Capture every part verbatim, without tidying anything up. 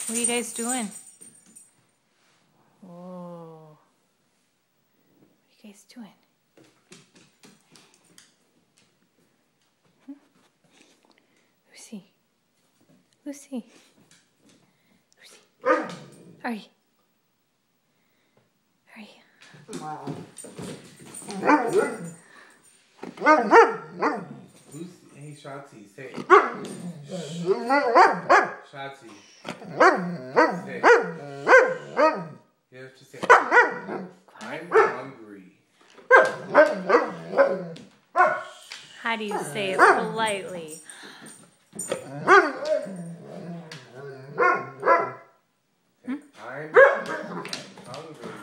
What are you guys doing? Whoa. What are you guys doing? Hmm? Lucy. Lucy. Lucy. Hurry. Hurry. Lucy, hey Schatzi, say. Schatzi. Say. You have to say. I'm hungry. How do you say it politely? Hmm? I'm hungry.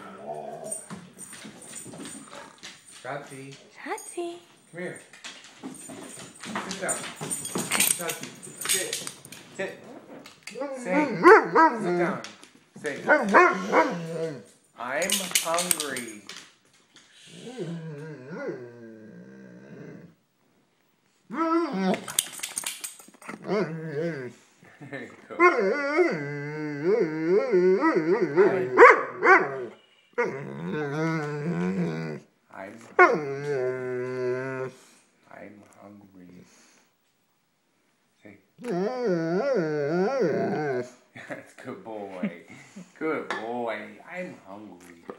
Schatzi. Schatzi. Come here. Sit down. Schatzi. Sit. Sit. Say. Sit down. Say. I'm hungry. There you go. I'm I'm hungry. Say. That's good boy. Good boy. I'm hungry.